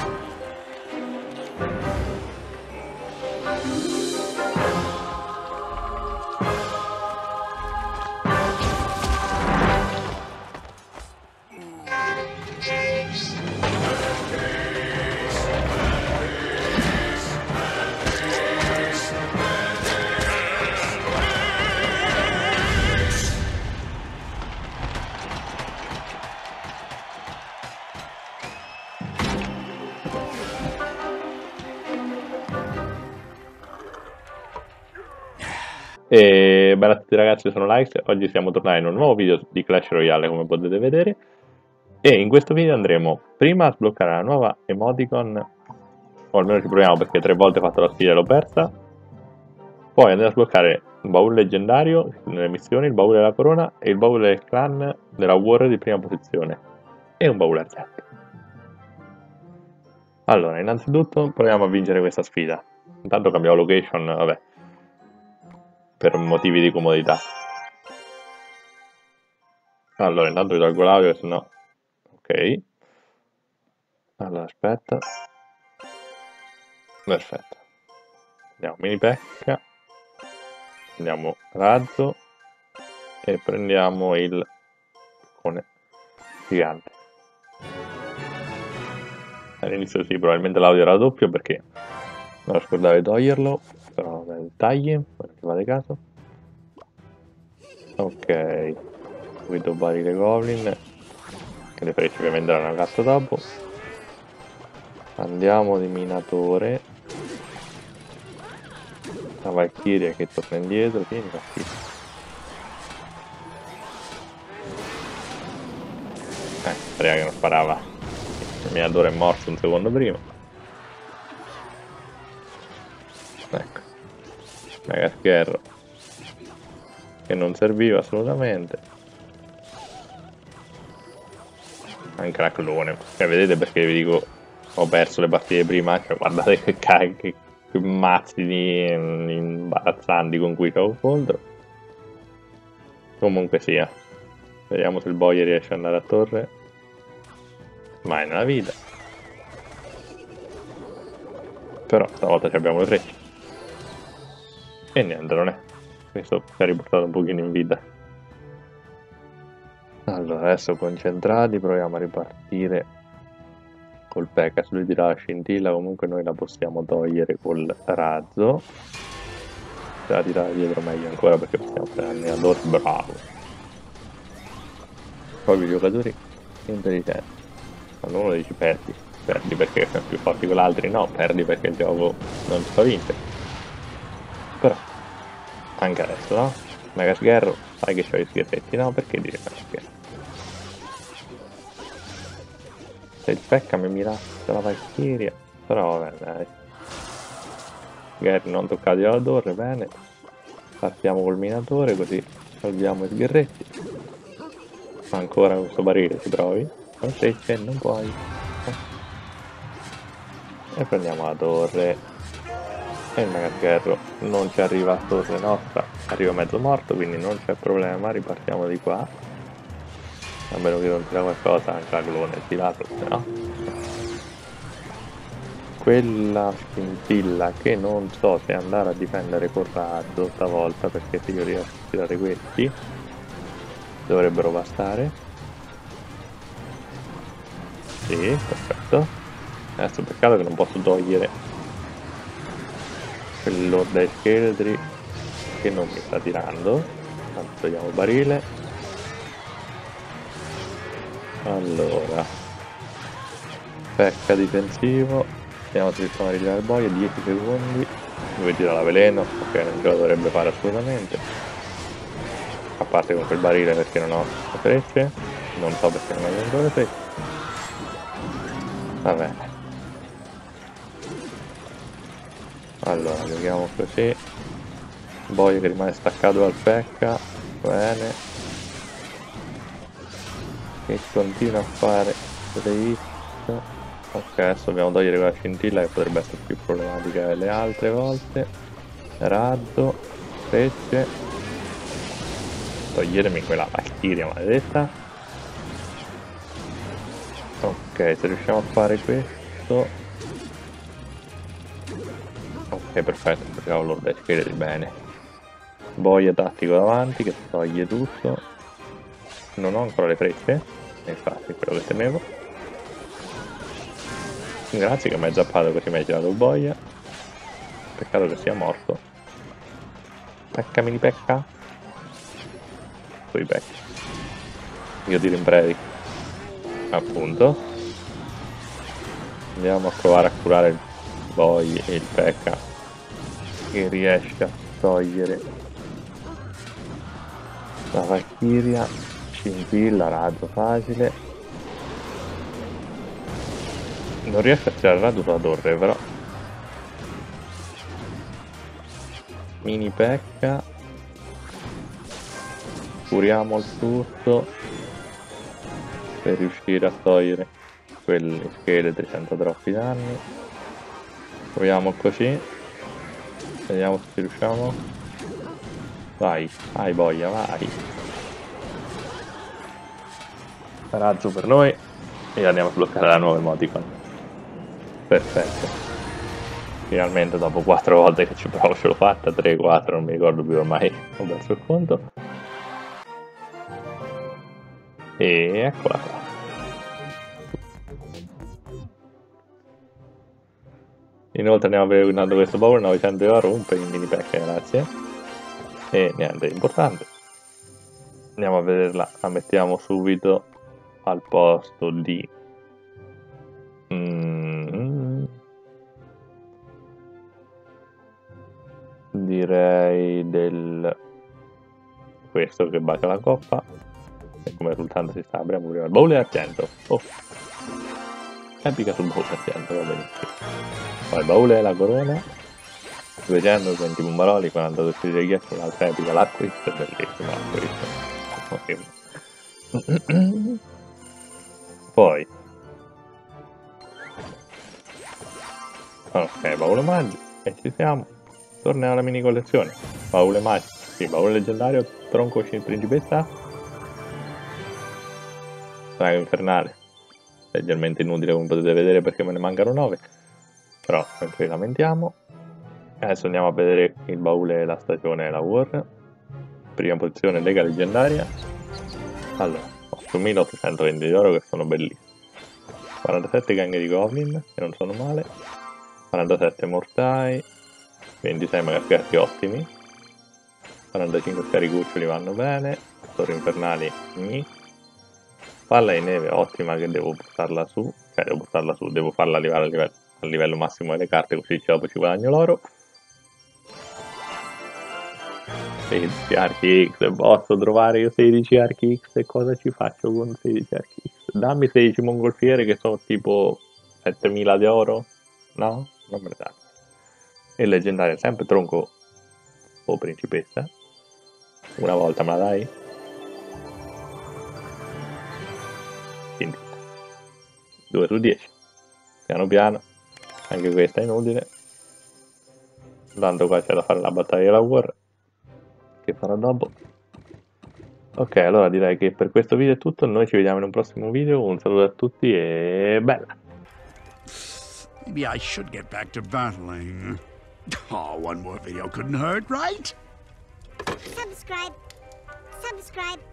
E bella a tutti ragazzi, io sono Likes, oggi siamo tornati in un nuovo video di Clash Royale come potete vedere e in questo video andremo prima a sbloccare la nuova emoticon, o almeno ci proviamo perché 3 volte ho fatto la sfida e l'ho persa, poi andremo a sbloccare un baule leggendario nelle missioni, il baule della corona e il baule del clan della war di prima posizione e un baule a Z. Allora, innanzitutto proviamo a vincere questa sfida, intanto cambiamo location, vabbè, per motivi di comodità. Allora, intanto vi tolgo l'audio, se no... Ok. Allora, aspetta. Perfetto. Andiamo mini pecca. Andiamo razzo. E prendiamo il cone gigante. All'inizio sì, probabilmente l'audio era doppio perché non scordavo di toglierlo. Però dettagli, non ci fate caso. Ok. Guido barile goblin. Che le frecce ovviamente erano gatta dopo. Andiamo di minatore. La Valkyria che torna indietro, sì, mi fa schifo. Speriamo che non sparava. Il minatore è morto un secondo prima. Ecco. Mega scherro. Che non serviva assolutamente. Anche la clone. Cioè, vedete perché vi dico ho perso le partite prima? Cioè, guardate che mazzi di imbarazzanti con cui stavo contro. Comunque sia. Vediamo se il boia riesce ad andare a torre. Mai nella vita. Però stavolta abbiamo le frecce. E niente, non è. Questo ci ha riportato un pochino in vita. Allora, adesso concentrati, proviamo a ripartire col P.E.K.K.A. Se lui tira la scintilla, comunque noi la possiamo togliere col razzo. Se la tirare dietro meglio ancora perché possiamo fare l'allenatore, bravo. Proprio i giocatori intelligenti. Quando uno dice perdi perché sono più forti con gli altri, no, perdi perché il gioco non si fa vincere. Però, anche adesso, no? Mega sgherro, sai che c'ho gli sgherretti, no? Perché dire mega sgherro? Se il P.E.K.K.A. mi mirasse la Valkyria, però vabbè dai. Sgherri non toccati dalla torre, bene. Partiamo col minatore così salviamo i sgherretti. Ancora questo barile si provi. Non sei che non puoi. E prendiamo la torre. E il mega sgherro non ci arriva a torre nostra, arriva mezzo morto, quindi non c'è problema, ripartiamo di qua. A meno che non tira qualcosa, anche la clone tirato, se no. Quella scintilla che non so se andare a difendere col razzo stavolta, perché se io riesco a tirare questi dovrebbero bastare. Sì, perfetto. Adesso peccato che non posso togliere quello dai scheletri che non mi sta tirando. Tanto togliamo il barile. Allora, P.E.K.K.A. difensivo. Vediamo se riusciamo a ritirare il boia, 10 secondi. Dove tira la veleno, ok, non ce la dovrebbe fare assolutamente. A parte con quel barile perché non ho le frecce. Non so perché non ho ancora le frecce. Vabbè. Allora, giochiamo così. Boia che rimane staccato dal P.E.K.K.A. Bene. Che continua a fare delle hit. Ok, adesso dobbiamo togliere quella scintilla che potrebbe essere più problematica delle altre volte. Razzo, frecce. Togliermi quella Valkyria maledetta. Ok, se riusciamo a fare questo tutto. Ok, perfetto, facciamo l'orda scheletri bene. Boia tattico davanti che toglie tutto. Non ho ancora le frecce, infatti quello che temevo. Grazie che mi hai zappato così mi hai girato boia. Peccato che sia morto. Pecca mini pecca. Poi pecca. Io tiro in brevi. Appunto. Andiamo a provare a curare il boia e il pecca che riesce a togliere la Valkyria. Scintilla, raggio facile. Non riesco a tirare il raggio sulla torre però. Mini pecca. Curiamo il tutto per riuscire a togliere quegli scheletri senza troppi danni. Proviamo così. Vediamo se ci riusciamo. Vai, vai boia, vai. Raggio per noi e andiamo a sbloccare la nuova emoticon. Perfetto. Finalmente dopo 4 volte che ci provo ce l'ho fatta, 3, 4, non mi ricordo più ormai, ho perso il conto. E eccola qua. Inoltre andiamo a vedere questo power 900 euro, un per il mini pack, grazie. E niente, importante. Andiamo a vederla, la mettiamo subito al posto di direi del questo che bacia la coppa e come risultante si sta apriamo prima il baule d'argento. Oh, epica sul baule d'argento, va benissimo. Poi il baule è la corona 220 bombaroli, 42 stili di ghiaccio, un'altra epica, l'acquist è bellissimo, l'acquist. Poi ok, baule magico e ci siamo. Torniamo alla mini collezione. Baule magico, sì, baule leggendario, tronco principessa, strago infernale, leggermente inutile come potete vedere perché me ne mancano 9, però non ci lamentiamo. Adesso andiamo a vedere il baule la stagione e la war. Prima posizione lega leggendaria. Allora, 8820 di oro che sono bellissimi. 47 ganghe di goblin che non sono male. 47 mortai. 26 magascherzi ottimi. 45 scaricuccioli vanno bene. Torri infernali palla di neve ottima che devo buttarla su. Cioè devo buttarla su, devo farla arrivare al livello massimo delle carte così dopo ci guadagno l'oro. 16 archi X, posso trovare io 16 archi X e cosa ci faccio con 16 archi X? Dammi 16 mongolfiere che sono tipo 7000 di oro? No? Non me ne dà. E leggendaria sempre tronco o principessa. Una volta me la dai? Quindi 2 su 10. Piano piano. Anche questa è inutile. Tanto qua c'è da fare la battaglia della war che farò dopo. Ok, allora direi che per questo video è tutto, noi ci vediamo in un prossimo video, un saluto a tutti e bella! Maybe I should get back to battling. Oh, one more video couldn't hurt, right? Subscribe. Subscribe.